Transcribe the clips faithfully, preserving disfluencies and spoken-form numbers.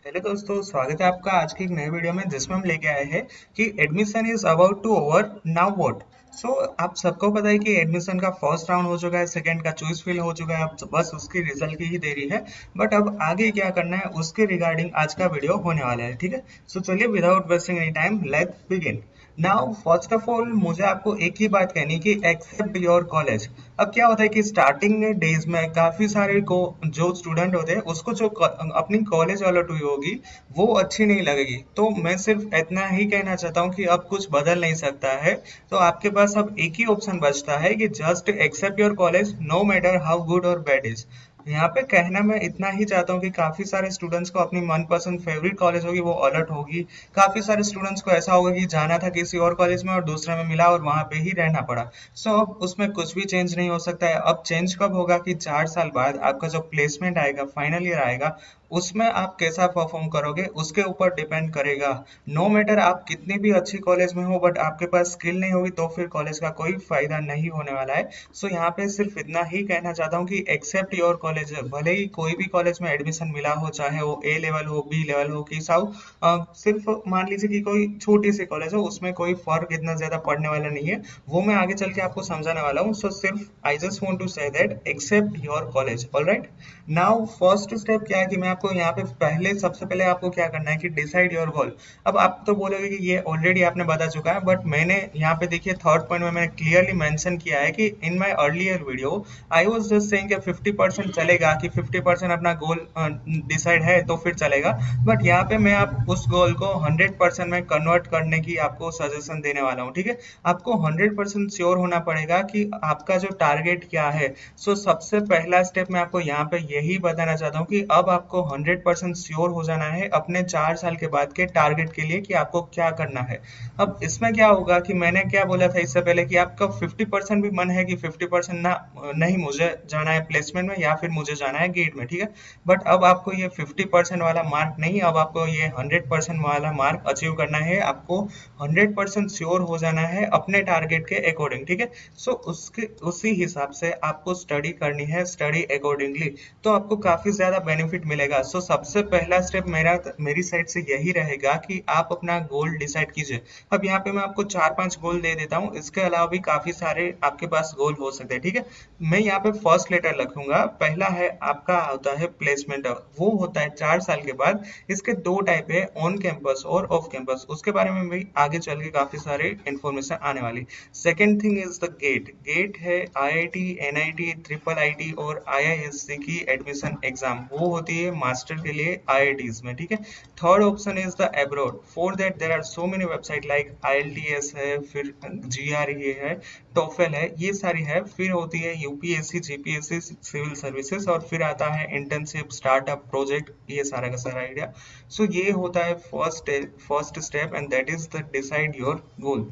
Hello दोस्तों, स्वागत है आपका आज की एक नए वीडियो में जिसमें हम लेके आए हैं कि admission is about to over now what. So आप सबको पता है कि एडमिशन का फर्स्ट राउंड हो चुका है, सेकंड का चॉइस फिल हो चुका है, अब बस उसकी रिजल्ट की ही देरी है। बट अब आगे क्या करना है उसके रिगार्डिंग आज का वीडियो होने वाला है, ठीक है। सो चलिए without wasting any time let's begin. Now first of all मुझे आपको एक ही बात कहनी कि एक्सेप्ट योर कॉलेज। अब क्या होता है कि स्टार्टिंग में डेज में काफी सारे को जो स्टूडेंट होते हैं उसको जो क- अपनी कॉलेज अलॉट हुई होगी वो अच्छी नहीं लगेगी। तो मैं सिर्फ इतना ही कहना चाहता हूँ कि अब कुछ बदल नहीं सकता है। तो आपके पास अब एक ही ऑप्शन बचता है कि just accept your college no matter how good और बैड इज। यहाँ पे कहना मैं इतना ही चाहता हूँ कि काफी सारे स्टूडेंट्स को अपनी मनपसंद फेवरेट कॉलेज होगी वो अलर्ट होगी। काफी सारे स्टूडेंट्स को ऐसा होगा कि जाना था किसी और कॉलेज में और दूसरे में मिला और वहां पे ही रहना पड़ा। सो अब उसमें कुछ भी चेंज नहीं हो सकता है। अब चेंज कब होगा कि चार साल बाद आपका जो प्लेसमेंट आएगा, फाइनल ईयर आएगा, उसमें आप कैसा परफॉर्म करोगे उसके ऊपर डिपेंड करेगा। नो मैटर आप कितनी भी अच्छी कॉलेज में हो बट आपके पास स्किल नहीं होगी तो फिर कॉलेज का कोई फायदा नहीं होने वाला है। सो यहाँ पे सिर्फ इतना ही कहना चाहता हूँ कि एक्सेप्ट योर कॉलेज। भले ही कोई भी कॉलेज में एडमिशन मिला हो, चाहे वो ए लेवल हो, बी लेवल हो कि साउ अ, सिर्फ मान लीजिए कि कोई छोटी सी कॉलेज हो, उसमें कोई फर्क इतना ज्यादा पड़ने वाला नहीं है। वो मैं आगे चल के आपको समझाने वाला हूँ। सो सिर्फ I just want to say that accept your college, alright. Now first step क्या है कि मैं आपको यहाँ पे पहले सबसे पहले आपको क्या करना है कि डिसाइड योर गोल। अब आप तो बोलोगे कि ये ऑलरेडी आपने बता चुका है, बट मैंने यहाँ पे देखिए थर्ड पॉइंट में मैंने क्लियरली मेंशन किया है कि in my earlier video I was just saying कि फिफ्टी परसेंट चलेगा, कि फिफ्टी परसेंट अपना गोल डिसाइड है तो फिर चलेगा। बट यहाँ पे मैं आप उस गोल को हंड्रेड परसेंट में कन्वर्ट करने की आपको सजेशन देने वाला हूँ, ठीक है। आपको हंड्रेड परसेंट श्योर होना पड़ेगा कि आपका जो टारगेट क्या है। सो so, सबसे पहला स्टेप मैं आपको यहाँ पे यही बताना चाहता हूँ कि अब आपको हंड्रेड परसेंट श्योर हो जाना है अपने चार साल के बाद के टारगेट के लिए कि आपको क्या करना है। अब इसमें क्या होगा कि मैंने क्या बोला था इससे पहले कि आपका फिफ्टी परसेंट भी मन है कि फिफ्टी परसेंट ना, नहीं मुझे जाना है प्लेसमेंट में या फिर मुझे जाना है गेट में, ठीक है। बट अब आपको ये फिफ्टी परसेंट वाला मार्क नहीं, अब आपको ये हंड्रेड परसेंट वाला मार्क अचीव करना है। आपको हंड्रेड परसेंट श्योर हो जाना है अपने टारगेट के अकॉर्डिंग, ठीक है। सो so, उसके उसी हिसाब से आपको स्टडी करनी है, स्टडी अकॉर्डिंगली। तो आपको काफी ज्यादा बेनिफिट मिलेगा। सो so, सबसे पहला स्टेप मेरा मेरी साइड से यही रहेगा कि आप अपना गोल डिसाइड कीजिए। अब यहाँ पे मैं आपको चार पांच गोल दे देता हूँ, इसके अलावा भी काफी सारे आपके पास गोल हो सकते हैं, ठीक है। मैं यहाँ पे फर्स्ट लेटर रखूंगा। पहला है आपका होता है प्लेसमेंट, वो होता है चार साल के बाद। इसके दो टाइप है, ऑन कैंपस और ऑफ कैंपस, उसके बारे में भी आगे चल के काफी सारे इंफॉर्मेशन आने वाली। Second thing is the GATE. GATE है आईआईटी, एनआईटी, ट्रिपल आईटी और आईआईएससी की एडमिशन एग्जाम, वो होती है मास्टर के लिए आईआईटीज में, ठीक है। Third option is the abroad. For that there are so many website like IELTS है, फिर जीआरई है, टोफेल है, ये सारी है। फिर होती है यूपीएससी, जीपीएससी, सिविल सर्विसेज, और फिर आता है इंटर्नशिप, स्टार्टअप, प्रोजेक्ट, ये सारा का सारा आइडिया। सो ये होता है first first step and that is the decide your goal.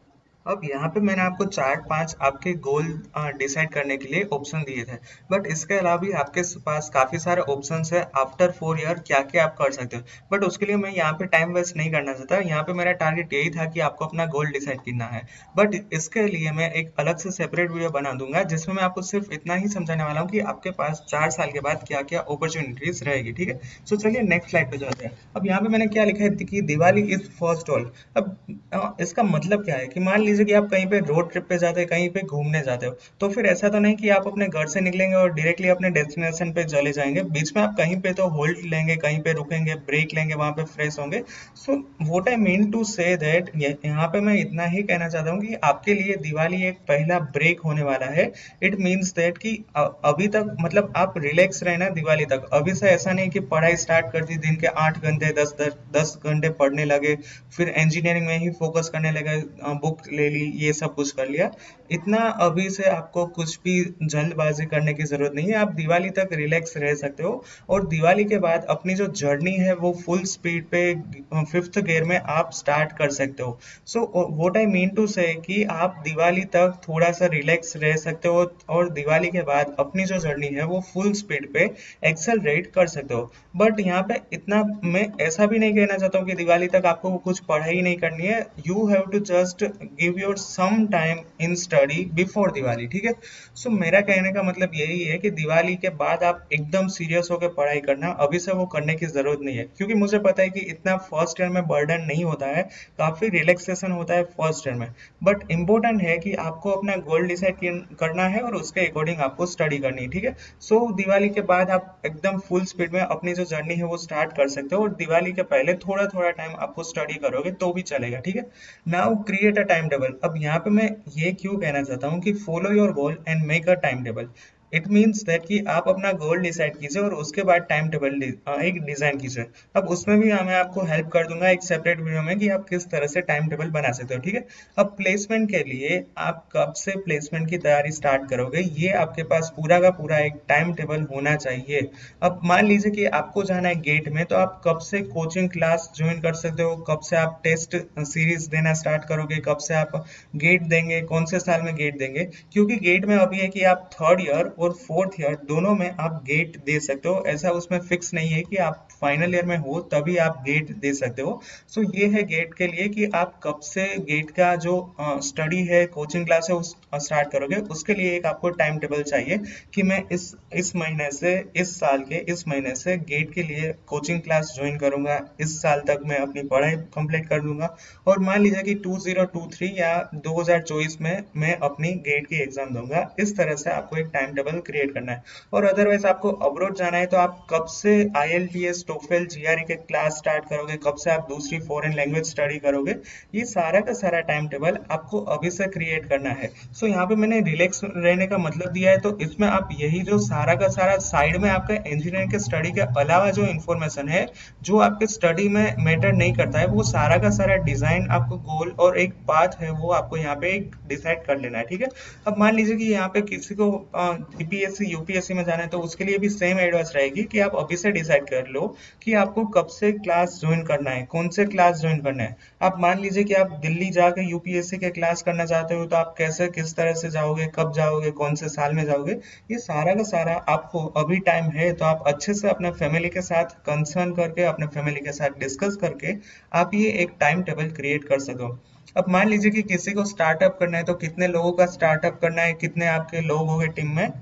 अब यहाँ पे मैंने आपको चार पांच आपके गोल डिसाइड करने के लिए ऑप्शन दिए थे। बट इसके अलावा भी आपके पास काफी सारे ऑप्शंस है आफ्टर फोर ईयर क्या क्या आप कर सकते हो। बट उसके लिए मैं यहाँ पे टाइम वेस्ट नहीं करना चाहता। यहाँ पे मेरा टारगेट यही था कि आपको अपना गोल डिसाइड करना है। बट इसके लिए मैं एक अलग से सेपरेट वीडियो बना दूंगा जिसमें मैं आपको सिर्फ इतना ही समझाने वाला हूँ कि आपके पास चार साल के बाद क्या क्या अपॉर्चुनिटीज रहेगी, ठीक है। सो चलिए नेक्स्ट स्लाइड पे जाते हैं। अब यहाँ पे मैंने क्या लिखा है कि दिवाली इज फर्स्ट ऑल। अब अ, इसका मतलब क्या है कि मान लीजिए कि आप कहीं पे रोड ट्रिप पे जाते हो, कहीं पे घूमने जाते हो, तो फिर ऐसा तो नहीं कि आप अपने घर से निकलेंगे और डायरेक्टली अपने डेस्टिनेशन पे चले जाएंगे। बीच में आप कहीं पे तो होल्ड लेंगे, कहीं पे रुकेंगे, ब्रेक लेंगे, वहां पे फ्रेश होंगे। So what I mean to say that, यहाँ पे मैं इतना ही कहना चाहता हूँ कि आपके लिए दिवाली एक पहला ब्रेक होने वाला है। इट मीन्स दैट कि अ- अभी तक मतलब आप रिलैक्स रहना दिवाली तक। अभी से ऐसा नहीं कि पढ़ाई स्टार्ट कर दी, दिन के आठ घंटे, दस दस दस घंटे पढ़ने लगे, फिर इंजीनियरिंग में ही फोकस करने लगे, बुक ले ली, ये सब कुछ कर लिया। इतना अभी से आपको कुछ भी जल्दबाजी करने की जरूरत नहीं है। आप दिवाली तक रिलैक्स रह सकते हो और दिवाली के बाद अपनी जो जर्नी है वो फुल स्पीड पे फिफ्थ गियर में आप स्टार्ट कर सकते हो। So what I mean to say कि आप दिवाली तक थोड़ा सा रिलैक्स रह सकते हो और दिवाली के बाद अपनी जो जर्नी है वो फुल स्पीड पे एक्सेलरेट कर सकते हो। बट यहाँ पे इतना मैं ऐसा भी नहीं कहना चाहता हूँ कि दिवाली तक आपको कुछ पढ़ाई नहीं करनी है। You have to just give give your some time in study before Diwali, ठीक है। सो so, मेरा कहने का मतलब यही है कि दिवाली के बाद आप एकदम सीरियस होकर पढ़ाई करना, अभी से वो करने की जरूरत नहीं है, क्योंकि मुझे पता है कि इतना फर्स्ट ईयर में बर्डन नहीं होता है, काफी रिलैक्सेशन होता है फर्स्ट ईयर में। बट इम्पोर्टेंट है कि आपको अपना गोल डिसाइड करना है और उसके अकॉर्डिंग आपको स्टडी करनी है, ठीक है। सो so, दिवाली के बाद आप एकदम फुल स्पीड में अपनी जो जर्नी है वो स्टार्ट कर सकते हो, और दिवाली के पहले थोड़ा थोड़ा टाइम आपको स्टडी करोगे तो भी चलेगा, ठीक है। Now create a time table. अब यहाँ पे मैं ये क्यों कहना चाहता हूँ कि follow your goal and make a time table. It means that कि आप अपना गोल डिसाइड कीजिए और उसके बाद टाइम टेबल एक डिजाइन कीजिए। अब उसमें भी मैं आपको हेल्प कर दूंगा एक सेपरेट वीडियो में कि आप किस तरह से टाइम टेबल बना सकते हो, ठीक है। अब प्लेसमेंट के लिए आप कब से प्लेसमेंट की तैयारी स्टार्ट करोगे, ये आपके पास पूरा का पूरा एक टाइम टेबल होना चाहिए। अब मान लीजिए कि आपको जाना है गेट में, तो आप कब से कोचिंग क्लास ज्वाइन कर सकते हो, कब से आप टेस्ट सीरीज देना स्टार्ट करोगे, कब से आप गेट देंगे, कौन से साल में गेट देंगे। क्योंकि गेट में अभी है कि आप थर्ड ईयर और फोर्थ ईयर दोनों में आप गेट दे सकते हो, ऐसा उसमें फिक्स नहीं है कि आप फाइनल ईयर में हो तभी आप गेट दे सकते हो। सो so, ये है गेट के लिए कि आप कब से गेट का जो स्टडी है, कोचिंग क्लास है, उस स्टार्ट करोगे। उसके लिए एक आपको टाइम टेबल चाहिए कि मैं इस इस महीने से, इस साल के इस महीने से गेट के लिए कोचिंग क्लास ज्वाइन करूंगा, इस साल तक मैं अपनी पढ़ाई कंप्लीट कर दूंगा, और मान लीजिए कि दो हज़ार तेईस या दो हज़ार चौबीस में मैं अपनी गेट की एग्जाम दूंगा। इस तरह से आपको एक टाइम टेबल क्रिएट करना है। और अदरवाइज आपको अब्रॉड जाना है तो आप कब से I L T S, TOEFL, G R E के क्लास स्टार्ट करोगे, कब से आप दूसरी फॉरेन लैंग्वेज स्टडी करोगे, ये सारा का सारा टाइम टेबल आपको अभी से क्रिएट करना है। सो so, यहाँ पे मैंने रिलैक्स रहने का मतलब दिया है, तो इसमें आप यही जो सारा का सारा साइड में आपका इंजीनियरिंग के स्टडी के अलावा जो इन्फॉर्मेशन है, जो आपके स्टडी में मैटर नहीं करता है, वो सारा का सारा डिजाइन, आपको गोल और एक पाथ है वो आपको यहाँ पे एक डिसाइड कर लेना है, ठीक है। अब मान लीजिए कि यहाँ पे किसी को G P S C, U P S C में जाना है, तो उसके लिए भी सेम एडवाइस रहेगी कि आप अभी से डिसाइड कर लो कि आपको कब से क्लास ज्वाइन करना है, कौन से क्लास ज्वाइन करना है। आप मान लीजिए कि आप दिल्ली जाकर यू पी एस सी के क्लास करना चाहते हो, तो आप कैसे, किस तरह से जाओगे, कब जाओगे, कौन से साल में जाओगे, ये सारा का सारा आपको अभी टाइम है तो आप अच्छे से अपने फैमिली के साथ कंसर्न करके, अपने फैमिली के साथ डिस्कस करके आप ये एक टाइम टेबल क्रिएट कर सको। अब मान लीजिए कि किसी को स्टार्टअप करना है, तो कितने लोगों का स्टार्टअप करना है, कितने आपके लोग होंगे टीम में।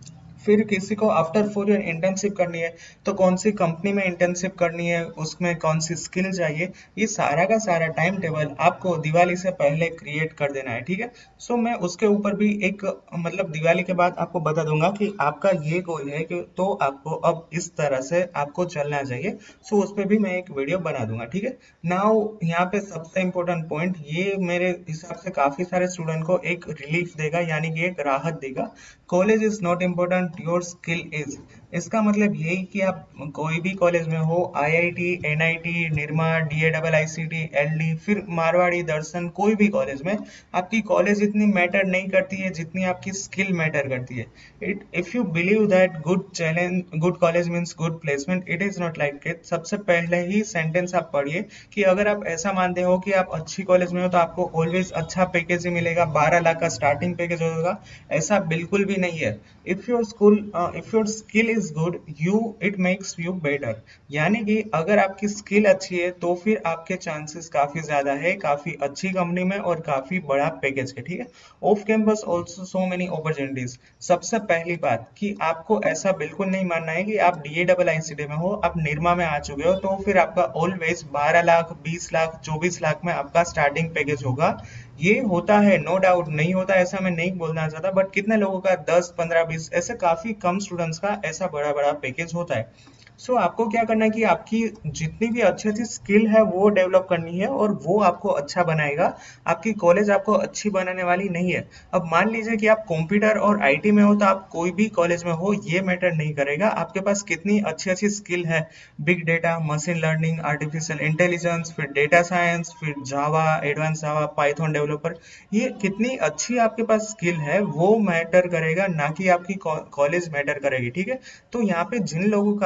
फिर किसी को आफ्टर फोर ईयर इंटर्नशिप करनी है, तो कौन सी कंपनी में इंटर्नशिप करनी है, उसमें कौन सी स्किल चाहिए, ये सारा का सारा टाइम टेबल आपको दिवाली से पहले क्रिएट कर देना है, ठीक है। सो मैं उसके ऊपर भी एक, मतलब दिवाली के बाद आपको बता दूंगा कि आपका ये गोल है कि तो आपको अब इस तरह से आपको चलना चाहिए। सो उस पर भी मैं एक वीडियो बना दूंगा, ठीक है। नाउ यहाँ पे सबसे इम्पोर्टेंट पॉइंट, ये मेरे हिसाब से काफी सारे स्टूडेंट को एक रिलीफ देगा, यानी कि एक राहत देगा। College is not important, your skill is. इसका मतलब यही कि आप कोई भी कॉलेज में हो, I I T, N I T, Nirma, D A double I C T, L D, फिर मारवाड़ी, दर्शन, कोई भी कॉलेज में आपकी कॉलेज इतनी मैटर नहीं करती है जितनी आपकी स्किल मैटर करती है। It if you believe that good challenge, good college means good placement, it is not like it. सबसे पहले ही सेंटेंस आप पढ़िए कि अगर आप ऐसा मानते हो कि आप अच्छी कॉलेज में हो तो आपको ऑलवेज अच्छा पैकेज ही मिलेगा, बारह लाख का स्टार्टिंग पैकेज होगा, ऐसा बिल्कुल भी नहीं है। If your school if your skill is good, you it makes you better. यानी कि अगर आपकी स्किल अच्छी है तो फिर आपके चांसेस काफी ज्यादा है काफी अच्छी कंपनी में और काफी बड़ा पैकेज के, ठीक है। Off campus also so many opportunities. सबसे पहली बात कि आपको ऐसा बिल्कुल नहीं मानना है कि आप D A double I C T में हो, आप निरमा में आ चुके हो तो फिर आपका ऑलवेज बारह लाख, बीस लाख, चौबीस लाख में आपका स्टार्टिंग पैकेज होगा। ये होता है, नो डाउट, नहीं होता ऐसा मैं नहीं बोलना चाहता, बट कितने लोगों का दस, पंद्रह, बीस, ऐसे काफी कम स्टूडेंट्स का ऐसा बड़ा बड़ा पैकेज होता है। सो so, आपको क्या करना है कि आपकी जितनी भी अच्छी अच्छी स्किल है वो डेवलप करनी है और वो आपको अच्छा बनाएगा। आपकी कॉलेज आपको अच्छी बनाने वाली नहीं है। अब मान लीजिए कि आप कंप्यूटर और आई टी में हो, तो आप कोई भी कॉलेज में हो ये मैटर नहीं करेगा, आपके पास कितनी अच्छी अच्छी स्किल है, big data, machine learning, artificial intelligence, फिर डेटा साइंस, फिर Java, advance Java, Python developer, ये कितनी अच्छी आपके पास स्किल है वो मैटर करेगा, ना कि आपकी कॉलेज मैटर करेगी, ठीक है। तो यहाँ पे जिन लोगों का भी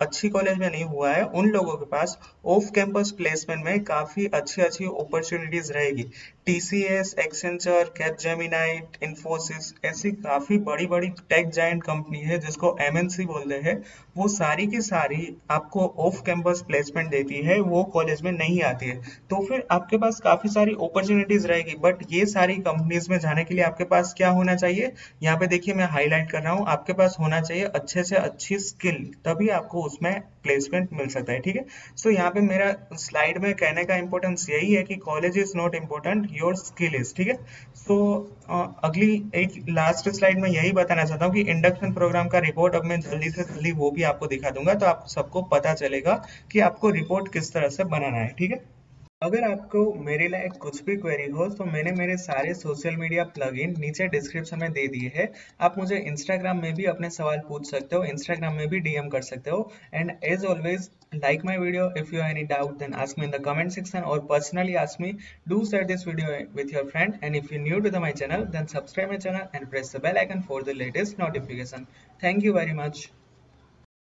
अच्छी कॉलेज में नहीं हुआ है उन लोगों के पास ऑफ कैंपस प्लेसमेंट में काफी अच्छी अच्छी अपॉर्चुनिटीज रहेगी। टीसीएस, एक्सेंचर, कैपजेमिनाई, इन्फोसिस ऐसी काफी बड़ी बड़ी टेक जायंट कंपनी है जिसको एमएनसी बोलते हैं, वो सारी की सारी आपको ऑफ कैंपस प्लेसमेंट देती है, वो कॉलेज में नहीं आती है। तो फिर आपके पास काफी सारी अपॉर्चुनिटीज रहेगी, बट ये सारी कंपनीज में जाने के लिए आपके पास क्या होना चाहिए, यहाँ पे देखिए मैं हाईलाइट कर रहा हूँ, आपके पास होना चाहिए अच्छे से अच्छी स्किल, तभी आपको उसमें प्लेसमेंट मिल सकता है। ठीक है, सो यहाँ पे मेरा स्लाइड में कहने का इंपॉर्टेंस यही है कि college is not important, your skill is. ठीक है, सो अगली एक लास्ट स्लाइड में यही बताना चाहता हूँ कि इंडक्शन प्रोग्राम का रिपोर्ट अब मैं जल्दी से जल्दी वो भी आपको दिखा दूंगा, तो आप सबको पता चलेगा कि आपको रिपोर्ट किस तरह से बनाना है। ठीक है, अगर आपको मेरे लायक कुछ भी क्वेरी हो तो मैंने मेरे सारे सोशल मीडिया प्लगइन नीचे डिस्क्रिप्शन में दे दिए हैं। आप मुझे इंस्टाग्राम में भी अपने सवाल पूछ सकते हो, इंस्टाग्राम में भी डीएम कर सकते हो। And as always, like my video, if you have any doubt then ask me in the comment section or personally ask me. Do share this video with your friend, and if you're new to the, my channel, then subscribe my channel and press the bell icon for the latest notification. Thank you very much.